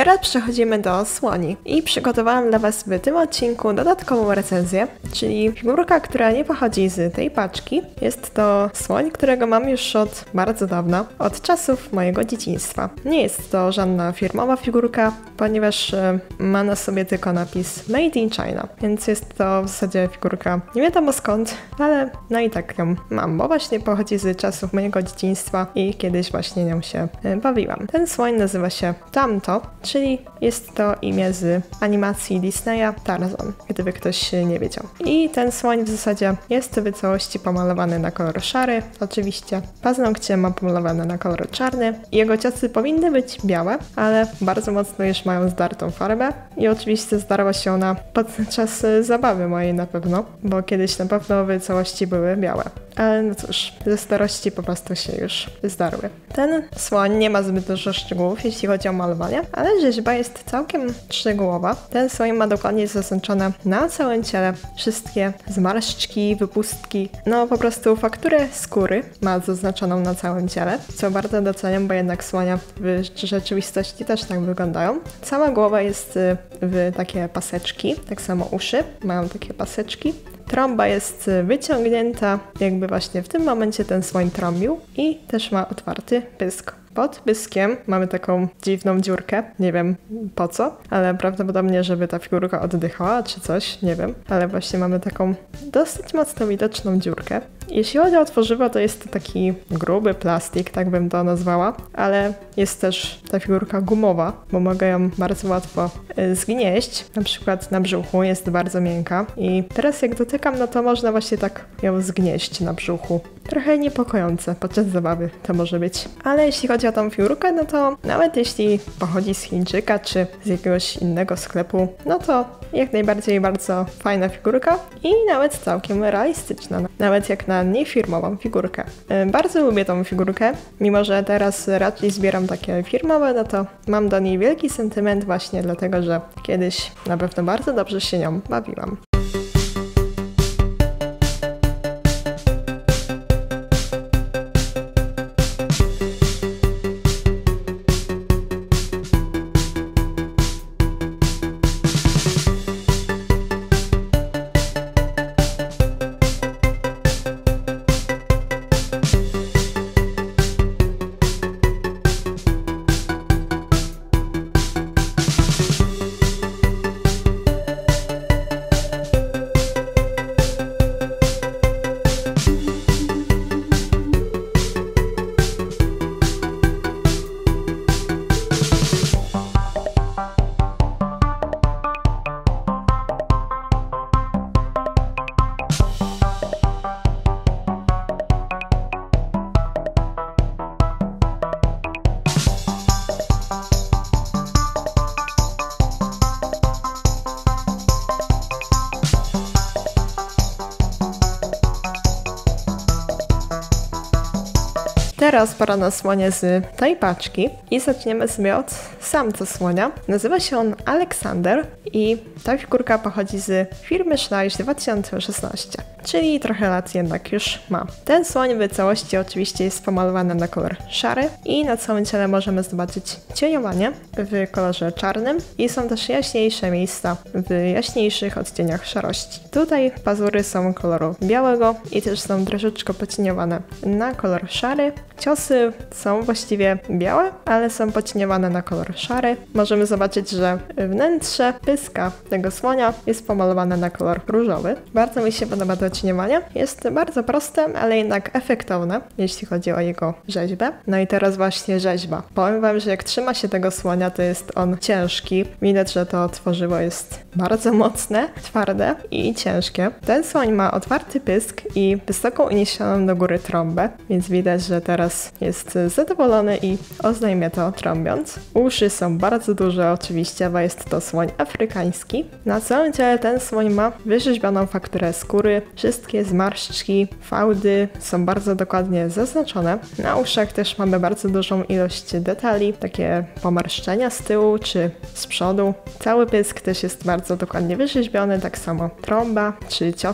Teraz przechodzimy do słoni i przygotowałam dla Was w tym odcinku dodatkową recenzję, czyli figurka, która nie pochodzi z tej paczki. Jest to słoń, którego mam już od bardzo dawna, od czasów mojego dzieciństwa. Nie jest to żadna firmowa figurka, ponieważ ma na sobie tylko napis Made in China, więc jest to w zasadzie figurka nie wiadomo skąd, ale no i tak ją mam, bo właśnie pochodzi z czasów mojego dzieciństwa i kiedyś właśnie nią się bawiłam. Ten słoń nazywa się Tamto, czyli jest to imię z animacji Disneya Tarzan, gdyby ktoś nie wiedział. I ten słoń w zasadzie jest w całości pomalowany na kolor szary, oczywiście. Paznokcie ma pomalowane na kolor czarny. Jego ciosy powinny być białe, ale bardzo mocno już mają zdartą farbę i oczywiście zdarła się ona podczas zabawy mojej na pewno, bo kiedyś na pewno w całości były białe. Ale no cóż, ze starości po prostu się już zdarły. Ten słoń nie ma zbyt dużo szczegółów, jeśli chodzi o malowanie, ale rzeźba jest całkiem szczegółowa. Ten słoń ma dokładnie zaznaczone na całym ciele wszystkie zmarszczki, wypustki, no po prostu fakturę skóry ma zaznaczoną na całym ciele, co bardzo doceniam, bo jednak słonia w rzeczywistości też tak wyglądają. Cała głowa jest w takie paseczki, tak samo uszy mają takie paseczki. Trąba jest wyciągnięta, jakby właśnie w tym momencie ten słoń trąbił i też ma otwarty pysk. Pod pyskiem mamy taką dziwną dziurkę, nie wiem po co, ale prawdopodobnie, żeby ta figurka oddychała czy coś, nie wiem. Ale właśnie mamy taką dosyć mocno widoczną dziurkę. Jeśli chodzi o tworzywo, to jest to taki gruby plastik, tak bym to nazwała, ale jest też ta figurka gumowa, bo mogę ją bardzo łatwo zgnieść. Na przykład na brzuchu jest bardzo miękka i teraz jak dotykam, no to można właśnie tak ją zgnieść na brzuchu. Trochę niepokojące podczas zabawy to może być. Ale jeśli chodzi o tą figurkę, no to nawet jeśli pochodzi z Chińczyka czy z jakiegoś innego sklepu, no to jak najbardziej bardzo fajna figurka i nawet całkiem realistyczna, nawet jak na niefirmową figurkę. Bardzo lubię tą figurkę, mimo że teraz raczej zbieram takie firmowe, no to mam do niej wielki sentyment właśnie dlatego, że kiedyś na pewno bardzo dobrze się nią bawiłam. Teraz pora na słonie z tej paczki i zaczniemy sobie od samca słonia. Nazywa się on Aleksander i ta figurka pochodzi z firmy Schleich 2016, czyli trochę lat jednak już ma. Ten słoń w całości oczywiście jest pomalowany na kolor szary i na całym ciele możemy zobaczyć cieniowanie w kolorze czarnym i są też jaśniejsze miejsca w jaśniejszych odcieniach szarości. Tutaj pazury są koloru białego i też są troszeczkę pocieniowane na kolor szary. Ciosy są właściwie białe, ale są pocieniowane na kolor szary. Możemy zobaczyć, że wnętrze pyska tego słonia jest pomalowane na kolor różowy. Bardzo mi się podoba to cieniowanie. Jest bardzo proste, ale jednak efektowne, jeśli chodzi o jego rzeźbę. No i teraz właśnie rzeźba. Powiem wam, że jak trzyma się tego słonia, to jest on ciężki. Widać, że to tworzywo jest bardzo mocne, twarde i ciężkie. Ten słoń ma otwarty pysk i wysoką uniesioną do góry trąbę, więc widać, że teraz jest zadowolony i oznajmia to trąbiąc. Uszy są bardzo duże oczywiście, bo jest to słoń afrykański. Na całym ciele ten słoń ma wyrzeźbioną fakturę skóry, wszystkie zmarszczki, fałdy są bardzo dokładnie zaznaczone. Na uszach też mamy bardzo dużą ilość detali, takie pomarszczenia z tyłu czy z przodu. Cały pysk też jest bardzo dokładnie wyrzeźbiony, tak samo trąba czy ciosy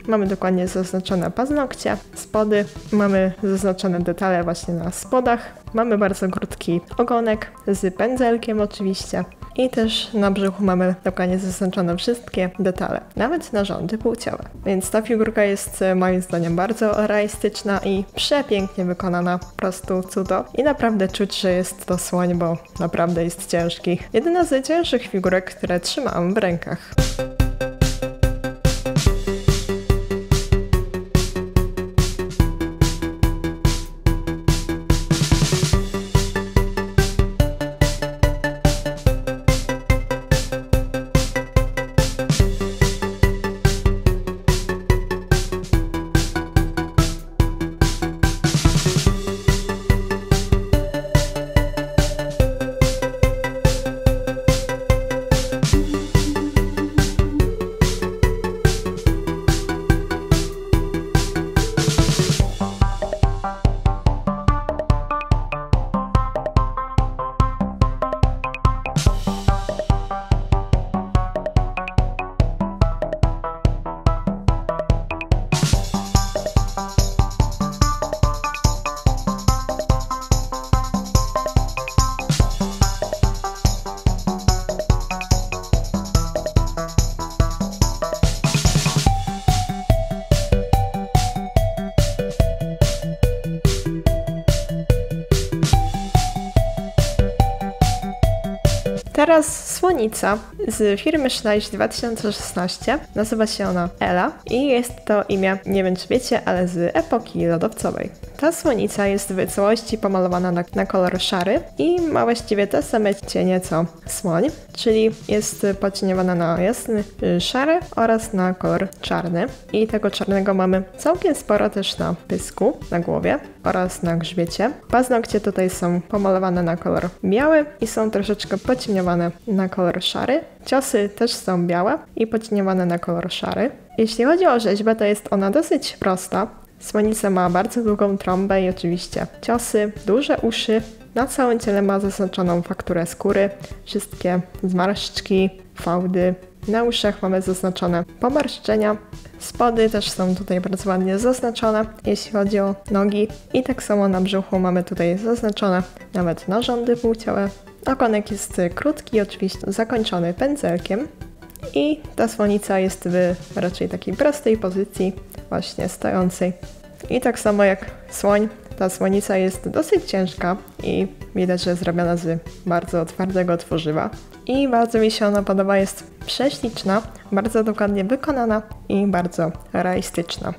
Mamy dokładnie zaznaczone paznokcie, spody, mamy zaznaczone detale właśnie na spodach, mamy bardzo krótki ogonek z pędzelkiem oczywiście i też na brzuchu mamy dokładnie zaznaczone wszystkie detale, nawet narządy płciowe. Więc ta figurka jest moim zdaniem bardzo realistyczna i przepięknie wykonana, po prostu cudo. I naprawdę czuć, że jest to słoń, bo naprawdę jest ciężki. Jedyna z cięższych figurek, które trzymałam w rękach. Teraz słonica z firmy Schleich 2016. Nazywa się ona Ela i jest to imię, nie wiem czy wiecie, ale z epoki lodowcowej. Ta słonica jest w całości pomalowana na kolor szary i ma właściwie te same cienie co słoń, czyli jest pocieniowana na jasny szary oraz na kolor czarny. I tego czarnego mamy całkiem sporo też na pysku, na głowie oraz na grzbiecie. Paznokcie tutaj są pomalowane na kolor biały i są troszeczkę pocieniowane na kolor szary. Ciosy też są białe i pocieniowane na kolor szary. Jeśli chodzi o rzeźbę, to jest ona dosyć prosta. Słonica ma bardzo długą trąbę i oczywiście ciosy, duże uszy. Na całym ciele ma zaznaczoną fakturę skóry, wszystkie zmarszczki, fałdy. Na uszach mamy zaznaczone pomarszczenia. Spody też są tutaj bardzo ładnie zaznaczone, jeśli chodzi o nogi. I tak samo na brzuchu mamy tutaj zaznaczone nawet narządy płciowe. Ogonek jest krótki, oczywiście zakończony pędzelkiem. I ta słonica jest w raczej takiej prostej pozycji, właśnie stojącej. I tak samo jak słoń, ta słonica jest dosyć ciężka i widać, że jest zrobiona z bardzo twardego tworzywa. I bardzo mi się ona podoba, jest prześliczna, bardzo dokładnie wykonana i bardzo realistyczna.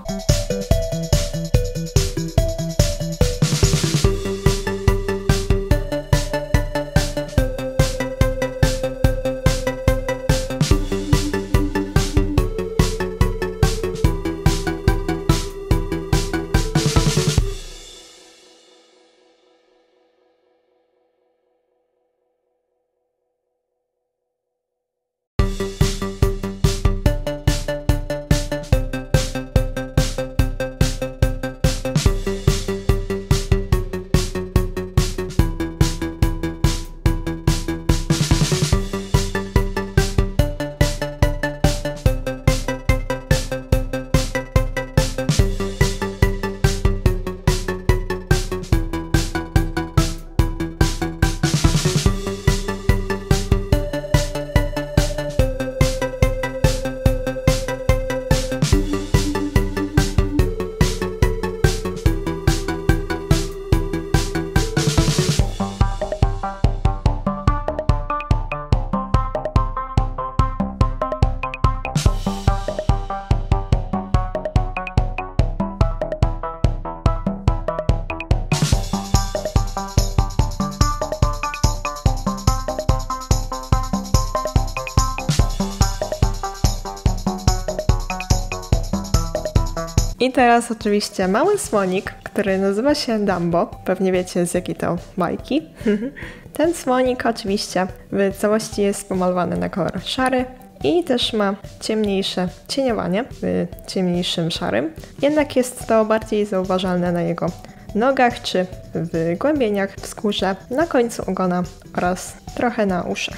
I teraz oczywiście mały słonik, który nazywa się Dumbo. Pewnie wiecie z jakiej to bajki. Ten słonik oczywiście w całości jest pomalowany na kolor szary i też ma ciemniejsze cieniowanie w ciemniejszym szarym. Jednak jest to bardziej zauważalne na jego nogach czy w głębieniach w skórze, na końcu ogona oraz trochę na uszach.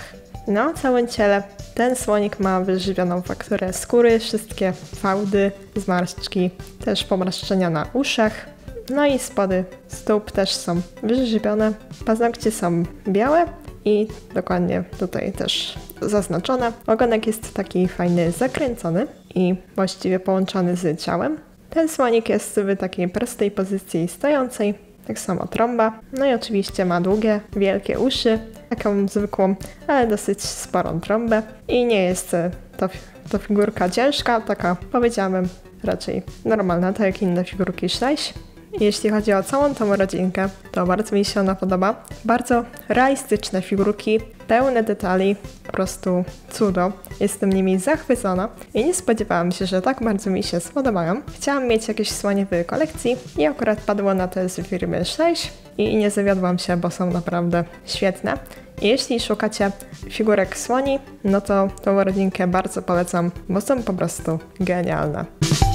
na całym ciele. Ten słonik ma wyżywioną fakturę skóry, wszystkie fałdy, zmarszczki, też pomarszczenia na uszach. No i spody stóp też są wyżywione. Paznokcie są białe i dokładnie tutaj też zaznaczone. Ogonek jest taki fajny, zakręcony i właściwie połączony z ciałem. Ten słonik jest w takiej prostej pozycji stojącej, tak samo trąba. No i oczywiście ma długie, wielkie uszy, taką zwykłą, ale dosyć sporą trąbę. I nie jest to figurka ciężka, taka powiedziałabym raczej normalna, tak jak inne figurki Schleich. Jeśli chodzi o całą tą rodzinkę, to bardzo mi się ona podoba. Bardzo realistyczne figurki, pełne detali, po prostu cudo. Jestem nimi zachwycona i nie spodziewałam się, że tak bardzo mi się spodobają. Chciałam mieć jakieś słonie w kolekcji i akurat padło na te z firmy Schleich i nie zawiodłam się, bo są naprawdę świetne. I jeśli szukacie figurek słoni, no to tą rodzinkę bardzo polecam, bo są po prostu genialne.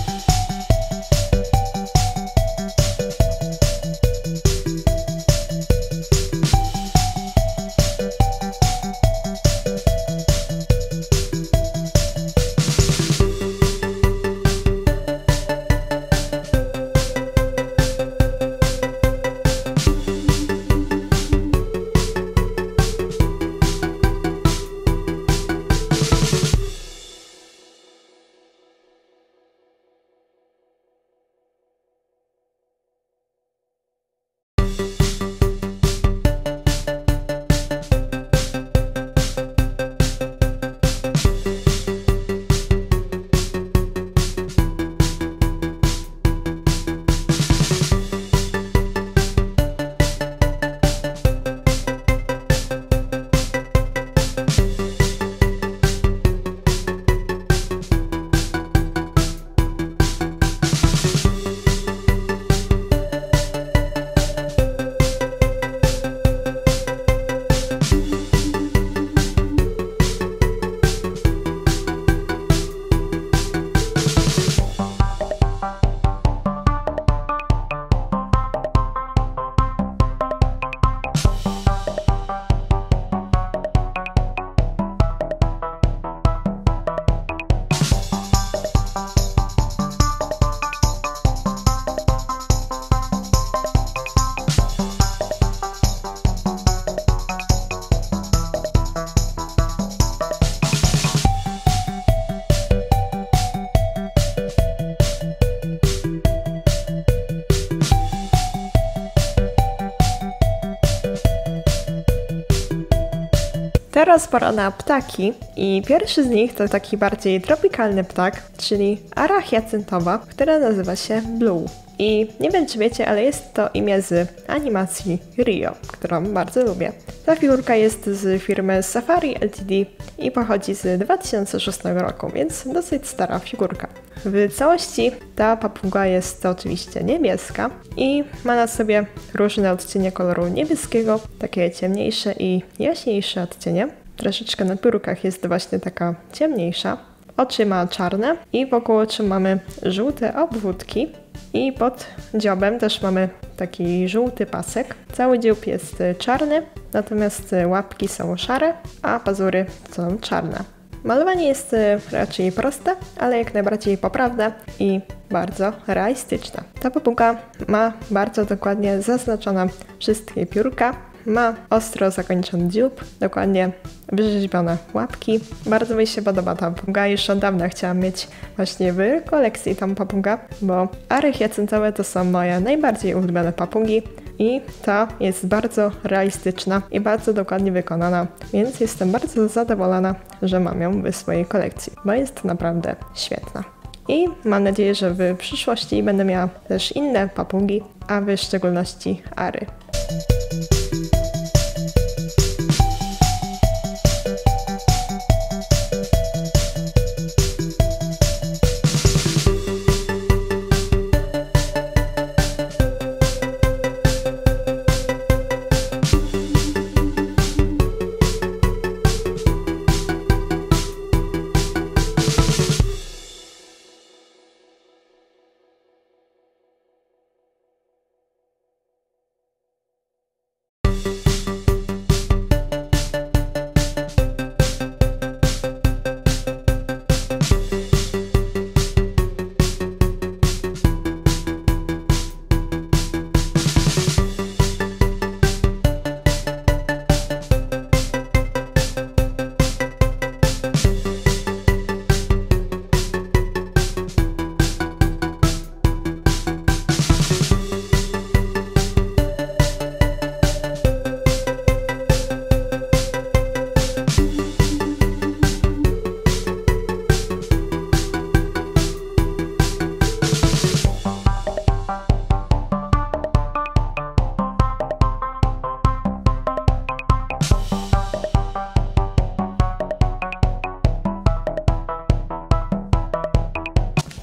Teraz pora na ptaki i pierwszy z nich to taki bardziej tropikalny ptak, czyli ara hiacyntowa, która nazywa się Blue. I nie wiem czy wiecie, ale jest to imię z animacji Rio, którą bardzo lubię. Ta figurka jest z firmy Safari Ltd i pochodzi z 2006 roku, więc dosyć stara figurka. W całości ta papuga jest oczywiście niebieska i ma na sobie różne odcienie koloru niebieskiego, takie ciemniejsze i jaśniejsze odcienie. Troszeczkę na piórkach jest właśnie taka ciemniejsza. Oczy ma czarne i wokół oczu mamy żółte obwódki i pod dziobem też mamy taki żółty pasek. Cały dziób jest czarny, natomiast łapki są szare, a pazury są czarne. Malowanie jest raczej proste, ale jak najbardziej poprawne i bardzo realistyczne. Ta papuga ma bardzo dokładnie zaznaczone wszystkie piórka, ma ostro zakończony dziób, dokładnie wyrzeźbione łapki. Bardzo mi się podoba ta papuga, już od dawna chciałam mieć właśnie w kolekcji tą papugę, bo ary hiacyntowe to są moje najbardziej ulubione papugi i ta jest bardzo realistyczna i bardzo dokładnie wykonana, więc jestem bardzo zadowolona, że mam ją w swojej kolekcji, bo jest naprawdę świetna. I mam nadzieję, że w przyszłości będę miała też inne papugi, a w szczególności ary.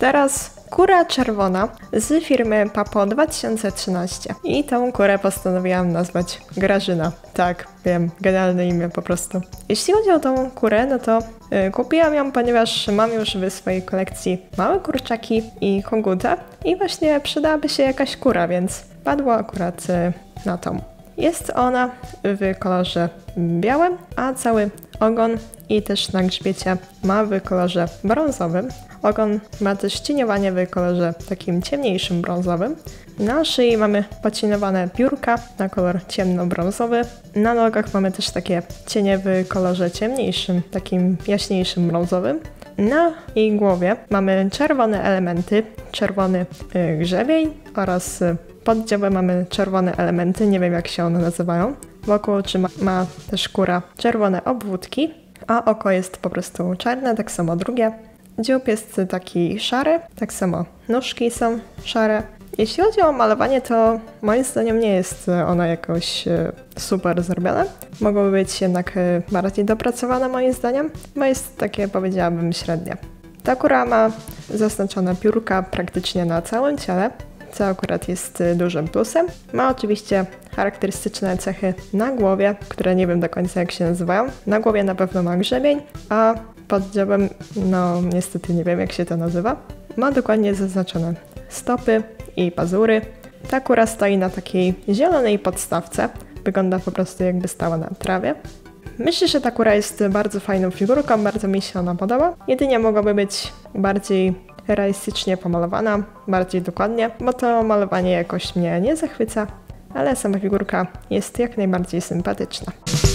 Teraz kura czerwona z firmy Papo 2013. I tą kurę postanowiłam nazwać Grażyna. Tak, wiem, genialne imię po prostu. Jeśli chodzi o tą kurę, no to kupiłam ją, ponieważ mam już w swojej kolekcji małe kurczaki i koguta i właśnie przydałaby się jakaś kura, więc padło akurat na tą. Jest ona w kolorze białym, a cały ogon i też na grzbiecie ma w kolorze brązowym. Ogon ma też cieniowanie w kolorze takim ciemniejszym brązowym. Na szyi mamy pocieniowane piórka na kolor ciemnobrązowy. Na nogach mamy też takie cienie w kolorze ciemniejszym, takim jaśniejszym brązowym. Na jej głowie mamy czerwone elementy, czerwony grzebień oraz pod dziobem mamy czerwone elementy, nie wiem jak się one nazywają. Wokół oczy ma też kura czerwone obwódki, a oko jest po prostu czarne, tak samo drugie. Dziób jest taki szary, tak samo nóżki są szare. Jeśli chodzi o malowanie, to moim zdaniem nie jest ona jakoś super zrobiona. Mogłoby być jednak bardziej dopracowane moim zdaniem, bo jest takie, powiedziałabym, średnie. Ta kura ma zaznaczone piórka praktycznie na całym ciele, co akurat jest dużym plusem. Ma oczywiście charakterystyczne cechy na głowie, które nie wiem do końca jak się nazywają. Na głowie na pewno ma grzebień, a pod dziobem, no niestety nie wiem jak się to nazywa. Ma dokładnie zaznaczone stopy i pazury. Ta kura stoi na takiej zielonej podstawce. Wygląda po prostu jakby stała na trawie. Myślę, że ta kura jest bardzo fajną figurką, bardzo mi się ona podoba. Jedynie mogłaby być bardziej realistycznie pomalowana, bardziej dokładnie, bo to malowanie jakoś mnie nie zachwyca, ale sama figurka jest jak najbardziej sympatyczna.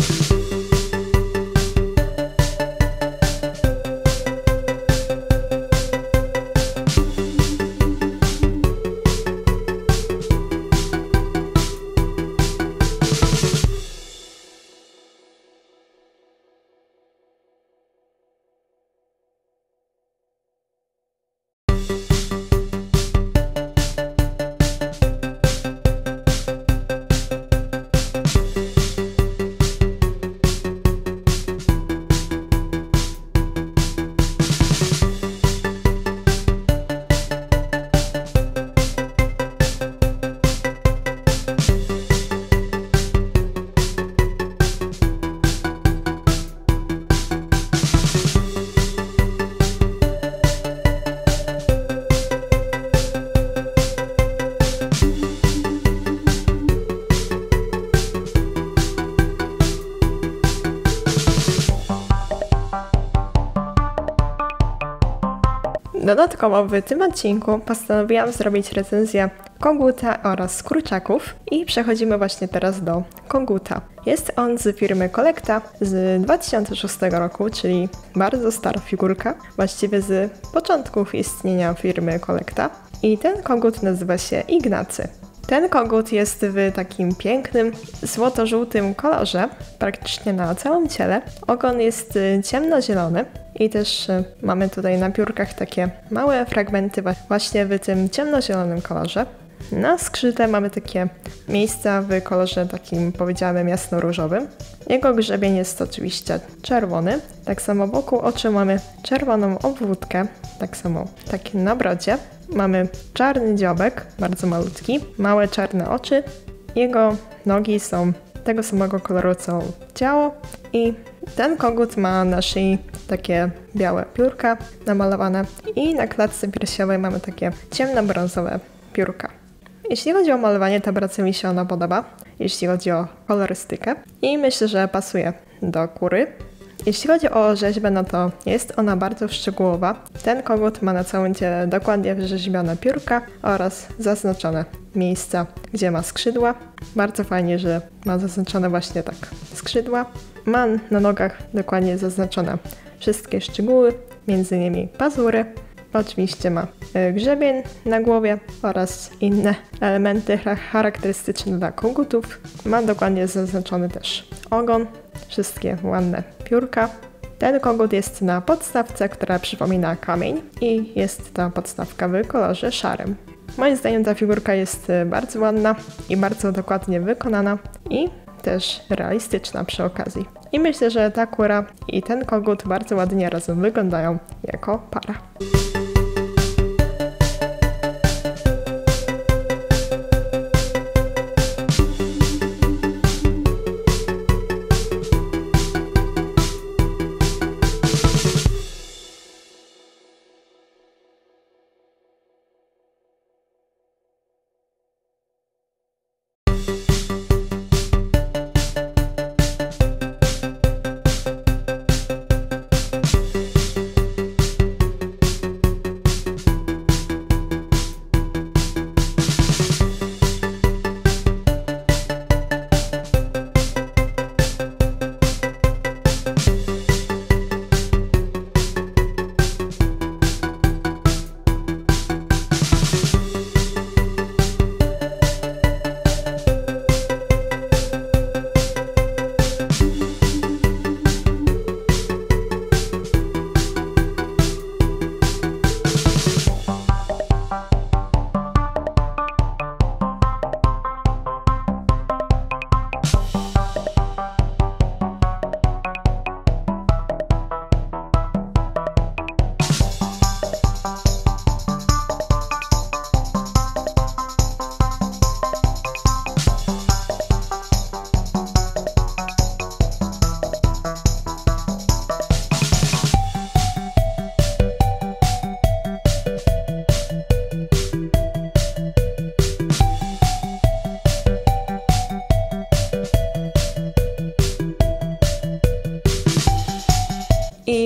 Dodatkowo w tym odcinku postanowiłam zrobić recenzję koguta oraz kurczaków i przechodzimy właśnie teraz do koguta. Jest on z firmy Collecta z 2006 roku, czyli bardzo stara figurka, właściwie z początków istnienia firmy Collecta. I ten kogut nazywa się Ignacy. Ten kogut jest w takim pięknym, złoto-żółtym kolorze, praktycznie na całym ciele. Ogon jest ciemnozielony i też mamy tutaj na piórkach takie małe fragmenty właśnie w tym ciemnozielonym kolorze. Na skrzydle mamy takie miejsca w kolorze takim, powiedziałabym, jasno-różowym. Jego grzebień jest oczywiście czerwony. Tak samo wokół oczu mamy czerwoną obwódkę, tak samo tak na brodzie. Mamy czarny dziobek, bardzo malutki, małe czarne oczy. Jego nogi są tego samego koloru co ciało i ten kogut ma na szyi takie białe piórka namalowane i na klatce piersiowej mamy takie ciemnobrązowe piórka. Jeśli chodzi o malowanie, to bardzo mi się ono podoba, jeśli chodzi o kolorystykę i myślę, że pasuje do kury. Jeśli chodzi o rzeźbę, no to jest ona bardzo szczegółowa. Ten kogut ma na całym ciele dokładnie wyrzeźbione piórka oraz zaznaczone miejsca, gdzie ma skrzydła. Bardzo fajnie, że ma zaznaczone właśnie tak skrzydła. Ma na nogach dokładnie zaznaczone wszystkie szczegóły, między innymi pazury. Oczywiście ma grzebień na głowie oraz inne elementy charakterystyczne dla kogutów. Ma dokładnie zaznaczony też ogon, wszystkie ładne piórka. Ten kogut jest na podstawce, która przypomina kamień i jest ta podstawka w kolorze szarym. Moim zdaniem ta figurka jest bardzo ładna i bardzo dokładnie wykonana i też realistyczna przy okazji. I myślę, że ta kura i ten kogut bardzo ładnie razem wyglądają jako para.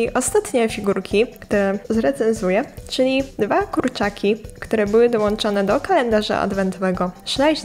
I ostatnie figurki, które zrecenzuję, czyli 2 kurczaki, które były dołączone do kalendarza adwentowego Ślajś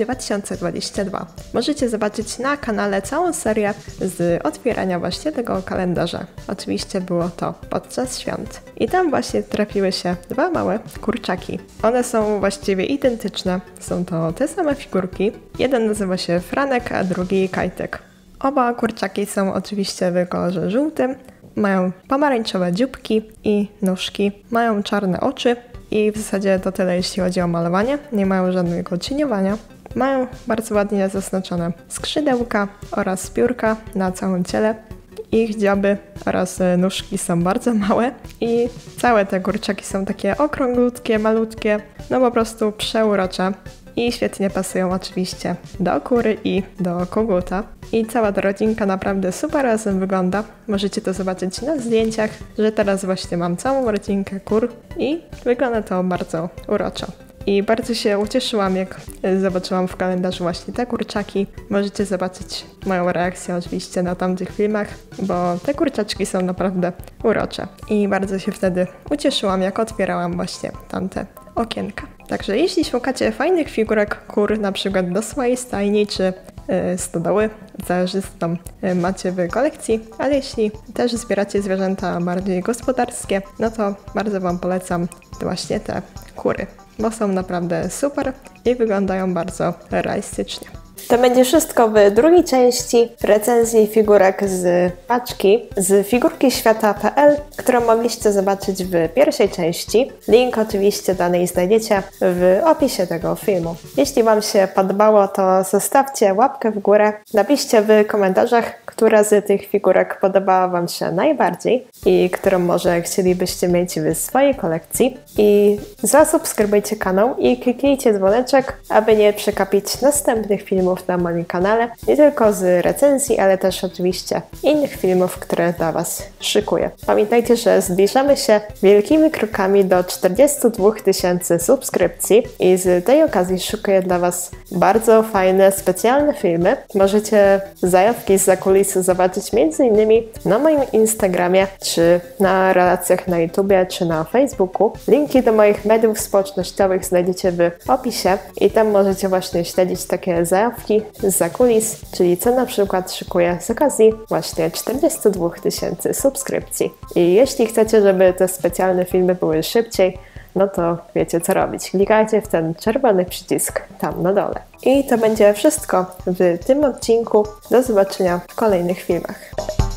2022. Możecie zobaczyć na kanale całą serię z otwierania właśnie tego kalendarza. Oczywiście było to podczas świąt. I tam właśnie trafiły się 2 małe kurczaki. One są właściwie identyczne. Są to te same figurki. Jeden nazywa się Franek, a drugi Kajtek. Oba kurczaki są oczywiście w kolorze żółtym. Mają pomarańczowe dzióbki i nóżki. Mają czarne oczy. I w zasadzie to tyle, jeśli chodzi o malowanie. Nie mają żadnego cieniowania. Mają bardzo ładnie zaznaczone skrzydełka oraz piórka na całym ciele. Ich dzioby oraz nóżki są bardzo małe i całe te kurczaki są takie okrąglutkie, malutkie, no po prostu przeurocze. I świetnie pasują oczywiście do kury i do koguta. I cała ta rodzinka naprawdę super razem wygląda. Możecie to zobaczyć na zdjęciach, że teraz właśnie mam całą rodzinkę kur i wygląda to bardzo uroczo. I bardzo się ucieszyłam, jak zobaczyłam w kalendarzu właśnie te kurczaki. Możecie zobaczyć moją reakcję oczywiście na tamtych filmach, bo te kurczaczki są naprawdę urocze. I bardzo się wtedy ucieszyłam, jak otwierałam właśnie tamte okienka. Także jeśli szukacie fajnych figurek kur, na przykład do swojej stajni czy stodoły, zależy co tam macie w kolekcji, ale jeśli też zbieracie zwierzęta bardziej gospodarskie, no to bardzo Wam polecam właśnie te kury, bo są naprawdę super i wyglądają bardzo realistycznie. To będzie wszystko w drugiej części recenzji figurek z paczki z figurkiświata.pl, którą mogliście zobaczyć w pierwszej części. Link oczywiście danej znajdziecie w opisie tego filmu. Jeśli Wam się podobało, to zostawcie łapkę w górę, napiszcie w komentarzach, która z tych figurek podobała Wam się najbardziej i którą może chcielibyście mieć w swojej kolekcji. I zasubskrybujcie kanał i kliknijcie dzwoneczek, aby nie przegapić następnych filmów na moim kanale, nie tylko z recenzji, ale też oczywiście innych filmów, które dla Was szykuję. Pamiętajcie, że zbliżamy się wielkimi krokami do 42 000 subskrypcji i z tej okazji szykuję dla Was bardzo fajne, specjalne filmy. Możecie zajawki z zakulisu zobaczyć m.in. na moim Instagramie, czy na relacjach na YouTubie, czy na Facebooku. Linki do moich mediów społecznościowych znajdziecie w opisie i tam możecie właśnie śledzić takie zajawki z zakulis, czyli co na przykład szykuję z okazji właśnie 42 000 subskrypcji. I jeśli chcecie, żeby te specjalne filmy były szybciej, no to wiecie co robić. Klikajcie w ten czerwony przycisk tam na dole. I to będzie wszystko w tym odcinku. Do zobaczenia w kolejnych filmach.